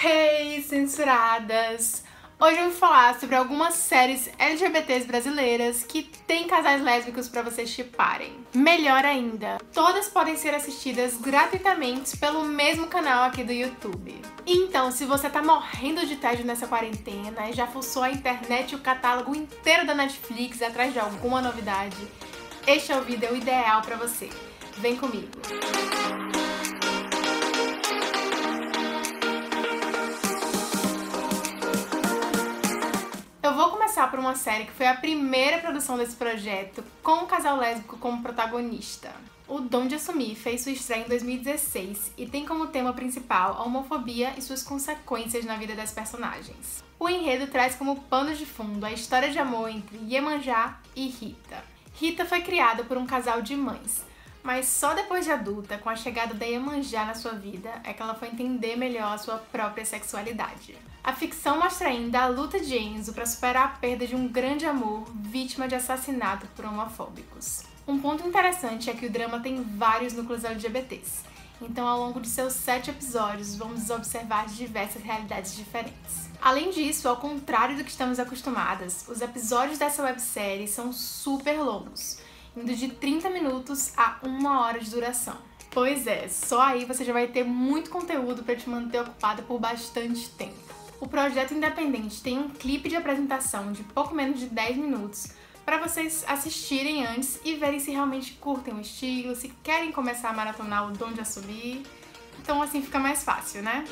Hey, censuradas! Hoje eu vou falar sobre algumas séries LGBTs brasileiras que têm casais lésbicos pra vocês shipparem. Melhor ainda, todas podem ser assistidas gratuitamente pelo mesmo canal aqui do YouTube. Então, se você tá morrendo de tédio nessa quarentena e já fuçou a internet e o catálogo inteiro da Netflix atrás de alguma novidade, este é o vídeo ideal pra você. Vem comigo! Eu vou começar por uma série que foi a primeira produção desse projeto, com um casal lésbico como protagonista. O Dom de Assumir fez sua estreia em 2016 e tem como tema principal a homofobia e suas consequências na vida das personagens. O enredo traz como pano de fundo a história de amor entre Iemanjá e Rita. Rita foi criada por um casal de mães, mas só depois de adulta, com a chegada da Iemanjá na sua vida, é que ela foi entender melhor a sua própria sexualidade. A ficção mostra ainda a luta de Enzo para superar a perda de um grande amor, vítima de assassinato por homofóbicos. Um ponto interessante é que o drama tem vários núcleos LGBTs, então ao longo de seus 7 episódios vamos observar diversas realidades diferentes. Além disso, ao contrário do que estamos acostumadas, os episódios dessa websérie são super longos, indo de 30 minutos a 1 hora de duração. Pois é, só aí você já vai ter muito conteúdo para te manter ocupada por bastante tempo. O projeto independente tem um clipe de apresentação de pouco menos de 10 minutos para vocês assistirem antes e verem se realmente curtem o estilo, se querem começar a maratonar o Dom de Assumir. Então assim fica mais fácil, né?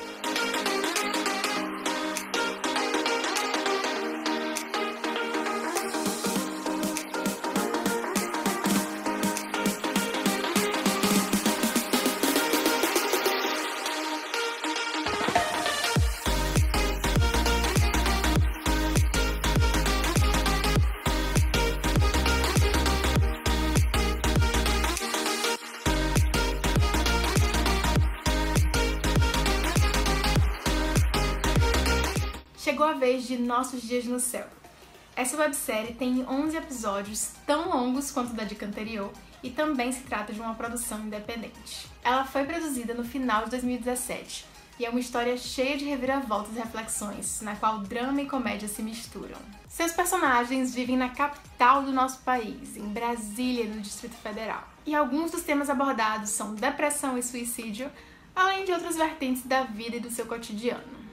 Chegou a vez de Nossos Dias no Céu. Essa websérie tem 11 episódios tão longos quanto da dica anterior e também se trata de uma produção independente. Ela foi produzida no final de 2017 e é uma história cheia de reviravoltas e reflexões, na qual drama e comédia se misturam. Seus personagens vivem na capital do nosso país, em Brasília, no Distrito Federal. E alguns dos temas abordados são depressão e suicídio, além de outras vertentes da vida e do seu cotidiano.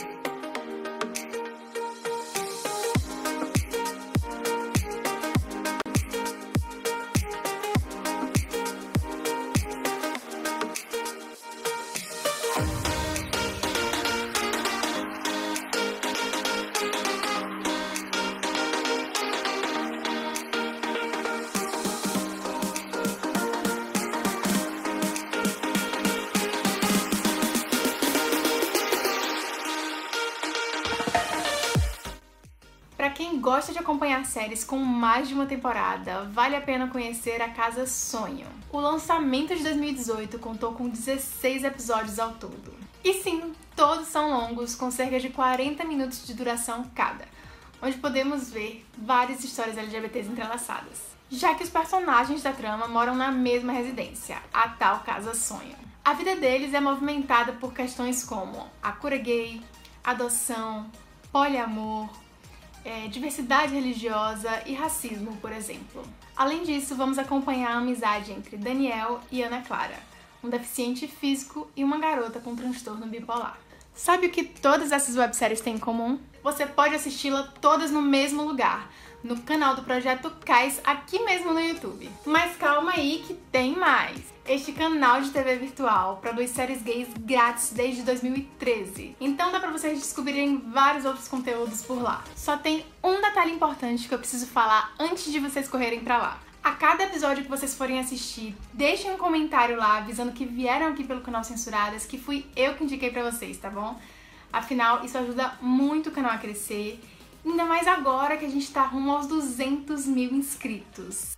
Para quem gosta de acompanhar séries com mais de uma temporada, vale a pena conhecer A Casa Sonho. O lançamento de 2018 contou com 16 episódios ao todo. E sim, todos são longos, com cerca de 40 minutos de duração cada, onde podemos ver várias histórias LGBTs entrelaçadas, já que os personagens da trama moram na mesma residência, a tal Casa Sonho. A vida deles é movimentada por questões como a cura gay, adoção, poliamor, diversidade religiosa e racismo, por exemplo. Além disso, vamos acompanhar a amizade entre Daniel e Ana Clara, um deficiente físico e uma garota com transtorno bipolar. Sabe o que todas essas webséries têm em comum? Você pode assisti-la todas no mesmo lugar, no canal do Projeto Cais, aqui mesmo no YouTube. Mas calma aí que tem mais! Este canal de TV virtual produz séries gays grátis desde 2013. Então dá pra vocês descobrirem vários outros conteúdos por lá. Só tem um detalhe importante que eu preciso falar antes de vocês correrem pra lá. A cada episódio que vocês forem assistir, deixem um comentário lá avisando que vieram aqui pelo canal Censuradas, que fui eu que indiquei pra vocês, tá bom? Afinal, isso ajuda muito o canal a crescer, ainda mais agora que a gente tá rumo aos 200 mil inscritos.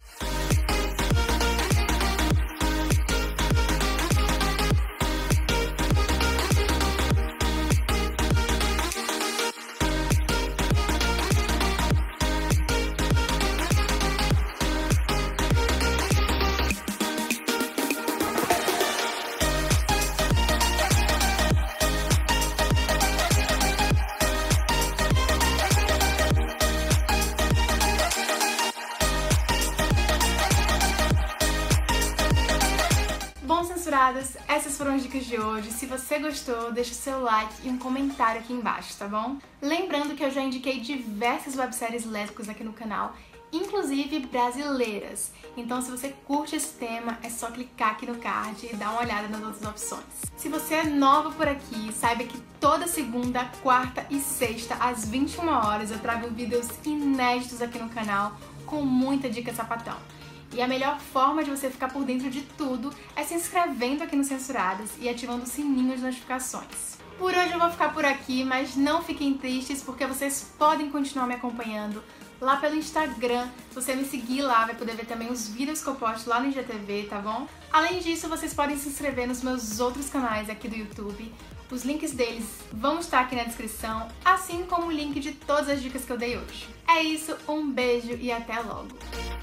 essas foram as dicas de hoje. Se você gostou, deixa o seu like e um comentário aqui embaixo, tá bom? Lembrando que eu já indiquei diversas webséries lésbicas aqui no canal, inclusive brasileiras. Então, se você curte esse tema, é só clicar aqui no card e dar uma olhada nas outras opções. Se você é nova por aqui, saiba que toda segunda, quarta e sexta, às 21 horas, eu trago vídeos inéditos aqui no canal com muita dica sapatão. E a melhor forma de você ficar por dentro de tudo é se inscrevendo aqui no Censuradas e ativando o sininho de notificações. Por hoje eu vou ficar por aqui, mas não fiquem tristes porque vocês podem continuar me acompanhando lá pelo Instagram. Se você me seguir lá, vai poder ver também os vídeos que eu posto lá no IGTV, tá bom? Além disso, vocês podem se inscrever nos meus outros canais aqui do YouTube. Os links deles vão estar aqui na descrição, assim como o link de todas as dicas que eu dei hoje. É isso, um beijo e até logo!